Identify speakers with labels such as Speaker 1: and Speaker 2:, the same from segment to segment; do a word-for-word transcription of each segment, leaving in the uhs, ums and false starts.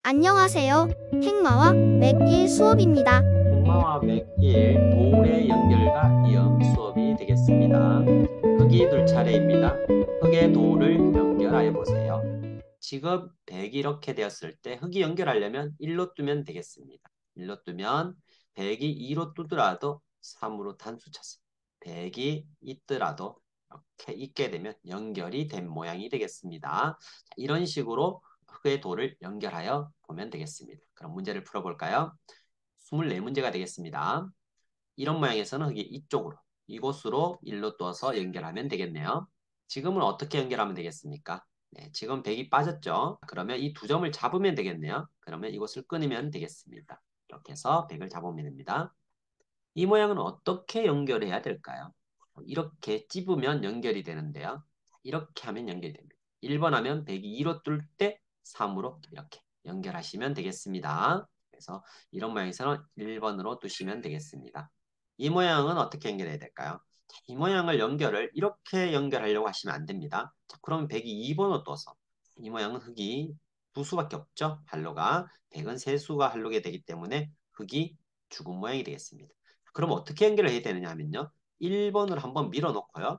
Speaker 1: 안녕하세요. 행마와 맥길 수업입니다.
Speaker 2: 행마와 맥길 돌의 연결과 이음 수업이 되겠습니다. 흙이 둘 차례입니다. 흙의 돌을 연결하여 보세요. 지금 백이 이렇게 되었을 때 흙이 연결하려면 일로 뜨면 되겠습니다. 일로 뜨면 백이 이로 뜨더라도 삼으로 단수 쳤습니다. 백이 있더라도 이렇게 있게 되면 연결이 된 모양이 되겠습니다. 자, 이런 식으로 흙의 돌을 연결하여 보면 되겠습니다. 그럼 문제를 풀어볼까요? 이십사 문제가 되겠습니다. 이런 모양에서는 흙이 이쪽으로, 이곳으로 일로 떠서 연결하면 되겠네요. 지금은 어떻게 연결하면 되겠습니까? 네, 지금 백이 빠졌죠? 그러면 이 두 점을 잡으면 되겠네요. 그러면 이곳을 끊으면 되겠습니다. 이렇게 해서 백을 잡으면 됩니다. 이 모양은 어떻게 연결해야 될까요? 이렇게 찝으면 연결이 되는데요. 이렇게 하면 연결이 됩니다. 일 번 하면 백이 이로 뜰 때 삼으로 이렇게 연결하시면 되겠습니다. 그래서 이런 모양에서는 일 번으로 두시면 되겠습니다. 이 모양은 어떻게 연결해야 될까요? 자, 이 모양을 연결을 이렇게 연결하려고 하시면 안 됩니다. 자, 그럼 백이 이 번으로 떠서 이 모양은 흙이 두 수밖에 없죠. 할로가 백은 세 수가 할로게 되기 때문에 흙이 죽은 모양이 되겠습니다. 그럼 어떻게 연결을 해야 되느냐 하면요. 일 번을 한번 밀어놓고요.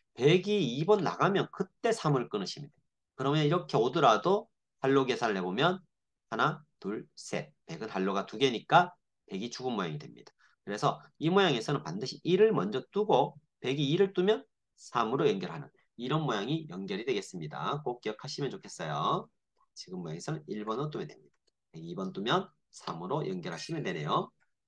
Speaker 2: 백이 이 번 나가면 그때 삼을 끊으시면 돼요. 그러면 이렇게 오더라도 할로 계산을 해보면 하나, 둘, 셋. 백은 할로가 두 개니까 백이 죽은 모양이 됩니다. 그래서 이 모양에서는 반드시 일을 먼저 두고 백이 이를 두면 삼으로 연결하는 이런 모양이 연결이 되겠습니다. 꼭 기억하시면 좋겠어요. 지금 모양에서는 일 번으로 두면 됩니다. 이 번 두면 삼으로 연결하시면 되네요.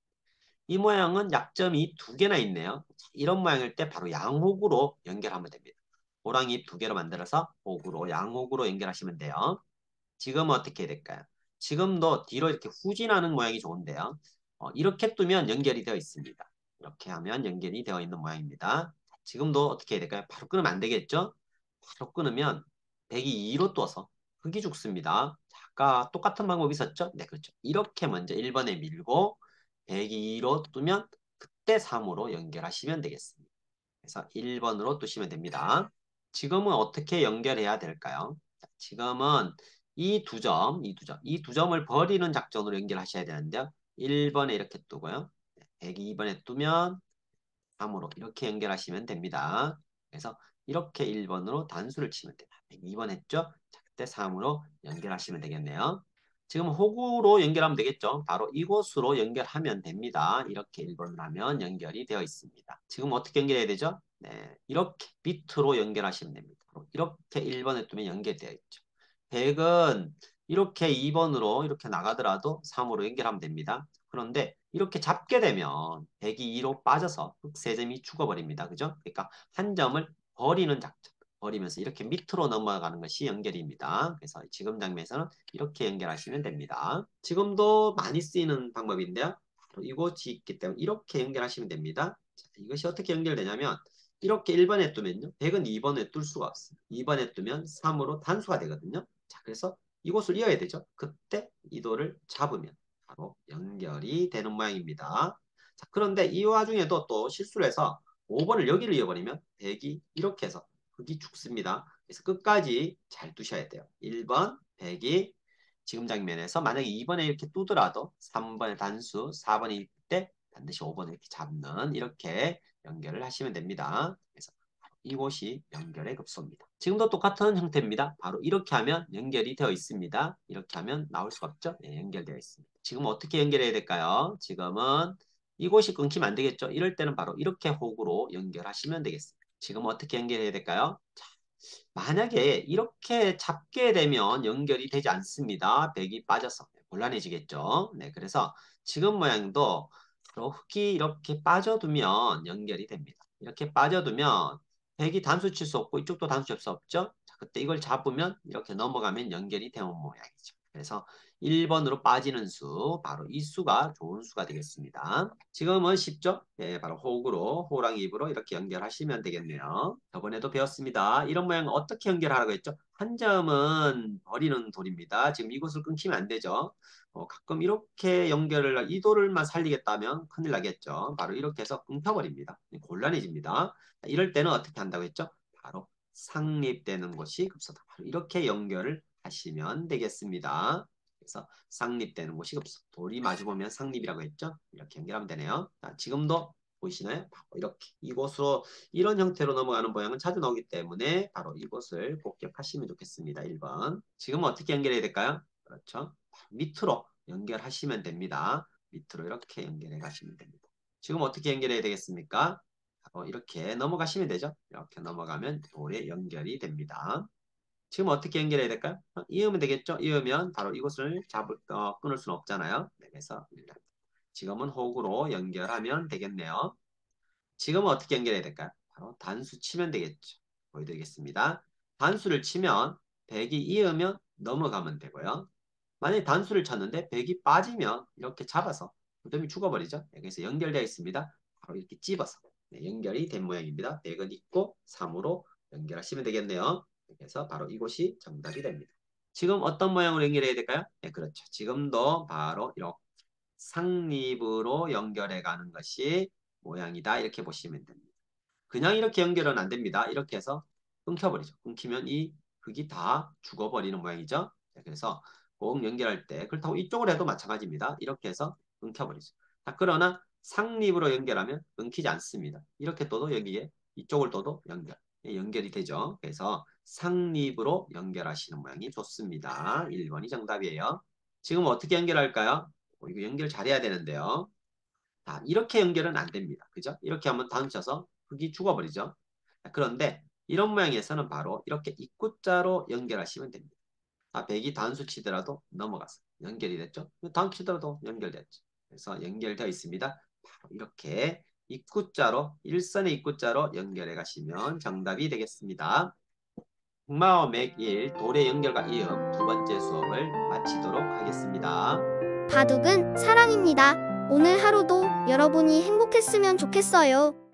Speaker 2: 이 모양은 약점이 두 개나 있네요. 이런 모양일 때 바로 양호구로 연결하면 됩니다. 호랑이 두 개로 만들어서 호구로, 양호구로 연결하시면 돼요. 지금은 어떻게 해야 될까요? 지금도 뒤로 이렇게 후진하는 모양이 좋은데요. 어, 이렇게 뜨면 연결이 되어 있습니다. 이렇게 하면 연결이 되어 있는 모양입니다. 지금도 어떻게 해야 될까요? 바로 끊으면 안 되겠죠? 바로 끊으면 백이 이로 떠서 흙이 죽습니다. 자, 아까 똑같은 방법이 있었죠? 네, 그렇죠. 이렇게 먼저 일 번에 밀고 백이 이로 뜨면 그때 삼으로 연결하시면 되겠습니다. 그래서 일 번으로 뜨시면 됩니다. 지금은 어떻게 연결해야 될까요? 자, 지금은 이 두 점, 이 두 점, 이 두 점을 버리는 작전으로 연결하셔야 되는데요. 일 번에 이렇게 뜨고요. 백이 번에 뜨면 삼으로 이렇게 연결하시면 됩니다. 그래서 이렇게 일 번으로 단수를 치면 됩니다. 백이 번 했죠? 자, 그때 삼으로 연결하시면 되겠네요. 지금 호구로 연결하면 되겠죠? 바로 이곳으로 연결하면 됩니다. 이렇게 일 번을 하면 연결이 되어 있습니다. 지금 어떻게 연결해야 되죠? 네, 이렇게 밑으로 연결하시면 됩니다. 이렇게 일 번에 두면 연결되어 있죠. 백은 이렇게 이 번으로 이렇게 나가더라도 삼으로 연결하면 됩니다. 그런데 이렇게 잡게 되면 백이 이로 빠져서 세 점이 죽어버립니다. 그죠? 그러니까 한 점을 버리는 작전. 버리면서 이렇게 밑으로 넘어가는 것이 연결입니다. 그래서 지금 장면에서는 이렇게 연결하시면 됩니다. 지금도 많이 쓰이는 방법인데요. 이곳이 있기 때문에 이렇게 연결하시면 됩니다. 자, 이것이 어떻게 연결되냐면 이렇게 일 번에 뜨면요. 백은 이 번에 뜰 수가 없어요. 이 번에 뜨면 삼으로 단수가 되거든요. 자, 그래서 이곳을 이어야 되죠. 그때 이 돌을 잡으면 바로 연결이 되는 모양입니다. 자, 그런데 이 와중에도 또 실수를 해서 오 번을 여기를 이어버리면 백이 이렇게 해서 흙이 죽습니다. 그래서 끝까지 잘 두셔야 돼요. 일 번, 백이 지금 장면에서 만약에 이 번에 이렇게 두더라도 삼 번의 단수, 사 번일 때 반드시 오 번을 이렇게 잡는 이렇게 연결을 하시면 됩니다. 그래서 이곳이 연결의 급소입니다. 지금도 똑같은 형태입니다. 바로 이렇게 하면 연결이 되어 있습니다. 이렇게 하면 나올 수가 없죠? 네, 연결되어 있습니다. 지금 어떻게 연결해야 될까요? 지금은 이곳이 끊기면 안 되겠죠? 이럴 때는 바로 이렇게 호구로 연결하시면 되겠습니다. 지금 어떻게 연결해야 될까요? 자, 만약에 이렇게 잡게 되면 연결이 되지 않습니다. 백이 빠져서 곤란해지겠죠. 네, 그래서 지금 모양도 바로 흙이 이렇게 빠져두면 연결이 됩니다. 이렇게 빠져두면 백이 단수 칠 수 없고 이쪽도 단수 칠 수 없죠. 자, 그때 이걸 잡으면 이렇게 넘어가면 연결이 되는 모양이죠. 그래서 일 번으로 빠지는 수, 바로 이 수가 좋은 수가 되겠습니다. 지금은 쉽죠? 네, 바로 호구로, 호랑 입으로 이렇게 연결하시면 되겠네요. 저번에도 배웠습니다. 이런 모양 어떻게 연결하라고 했죠? 한 점은 버리는 돌입니다. 지금 이곳을 끊기면 안 되죠. 어, 가끔 이렇게 연결을, 이 돌을만 살리겠다면 큰일 나겠죠. 바로 이렇게 해서 끊겨버립니다. 곤란해집니다. 이럴 때는 어떻게 한다고 했죠? 바로 상립되는 것이 급소다. 바로 이렇게 연결을 하시면 되겠습니다. 그래서 상립되는 곳이 없어. 돌이 마주보면 상립이라고 했죠? 이렇게 연결하면 되네요. 자, 지금도 보이시나요? 바로 이렇게 이곳으로 이런 형태로 넘어가는 모양은 자주 나오기 때문에 바로 이곳을 꼭 기억하시면 좋겠습니다. 일 번. 지금 어떻게 연결해야 될까요? 그렇죠. 밑으로 연결하시면 됩니다. 밑으로 이렇게 연결해 가시면 됩니다. 지금 어떻게 연결해야 되겠습니까? 바로 이렇게 넘어가시면 되죠. 이렇게 넘어가면 돌에 연결이 됩니다. 지금 어떻게 연결해야 될까요? 어, 이으면 되겠죠? 이으면 바로 이곳을 잡을, 어, 끊을 수는 없잖아요. 네, 그래서 지금은 호구로 연결하면 되겠네요. 지금은 어떻게 연결해야 될까요? 바로 단수 치면 되겠죠. 보여드리겠습니다. 단수를 치면 백이 이으면 넘어가면 되고요. 만약에 단수를 쳤는데 백이 빠지면 이렇게 잡아서 점이 죽어버리죠. 네, 그래서 연결되어 있습니다. 바로 이렇게 찝어서 네, 연결이 된 모양입니다. 백은 있고 삼으로 연결하시면 되겠네요. 그래서 바로 이곳이 정답이 됩니다. 지금 어떤 모양으로 연결해야 될까요? 네, 그렇죠. 지금도 바로 이렇게 상립으로 연결해 가는 것이 모양이다. 이렇게 보시면 됩니다. 그냥 이렇게 연결은 안 됩니다. 이렇게 해서 끊겨버리죠. 끊기면 이 흙이 다 죽어버리는 모양이죠. 네, 그래서 꼭 연결할 때 그렇다고 이쪽으로 해도 마찬가지입니다. 이렇게 해서 끊겨버리죠. 자, 그러나 상립으로 연결하면 끊기지 않습니다. 이렇게 떠도 여기에 이쪽을 떠도 연결. 예, 연결이 되죠. 그래서 상립으로 연결하시는 모양이 좋습니다. 일 번이 정답이에요. 지금 어떻게 연결할까요? 어, 이거 연결 잘해야 되는데요. 자, 이렇게 연결은 안 됩니다. 그죠? 이렇게 한번 단쳐서 흙이 죽어버리죠. 자, 그런데 이런 모양에서는 바로 이렇게 입구자로 연결하시면 됩니다. 아, 백이 단수 치더라도 넘어갔어. 연결이 됐죠? 단수 치더라도 연결됐죠. 그래서 연결되어 있습니다. 바로 이렇게 입구자로 일선의 입구자로 연결해 가시면 정답이 되겠습니다. 흑마와 맥일 돌의 연결과 이음 두 번째 수업을 마치도록 하겠습니다.
Speaker 1: 바둑은 사랑입니다. 오늘 하루도 여러분이 행복했으면 좋겠어요.